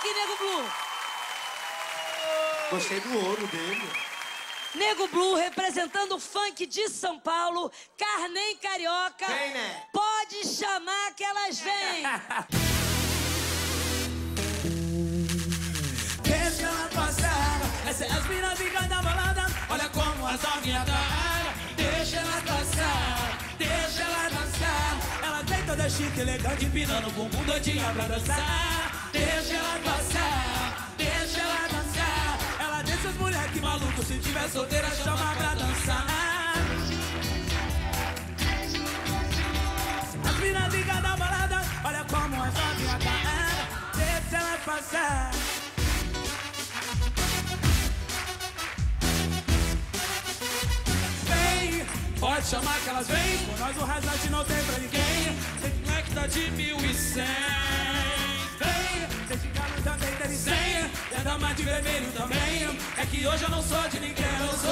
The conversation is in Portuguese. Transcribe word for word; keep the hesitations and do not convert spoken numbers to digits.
aqui, Nego Blue. Gostei do ouro dele. Nego Blue representando o funk de São Paulo, Carnem Carioca. Vem, né? Pode chamar que elas vêm. Deixa ela passar, essa é as minas de cada balada. Olha como as novinhas dançam. Deixa ela passar, deixa ela dançar. Ela vem toda chique, elegante, empinando o bumbum doidinha pra dançar. Deixa ela passar, deixa ela dançar. Ela deixa os moleque malucos, se tiver solteira chama pra dançar. As minas de cada balada, olha como as novinhas dançam. Deixa ela passar. Pode chamar que elas vêm, com nós o resgate não tem pra ninguém. Tem moleque tá de mil e cem. Vem, tem gigante também tem cem. E a dama de vermelho também. É que hoje eu não sou de ninguém, eu